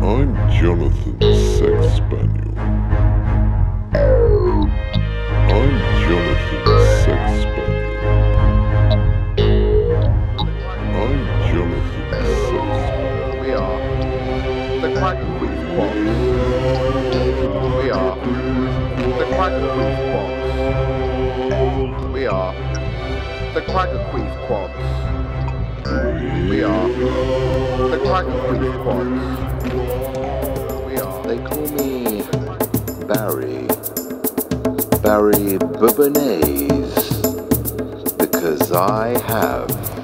I'm Jonathan Sex Spaniel. I'm Jonathan Sex Spaniel. I'm Jonathan Sex Spaniel. We are the Quacker Queef Quads. We are the Quacker Queef Quads. We are the Quacker Queef Quads. We are the Quacker Queef Quads. We are. They call me Barry Bourbonnais, because I have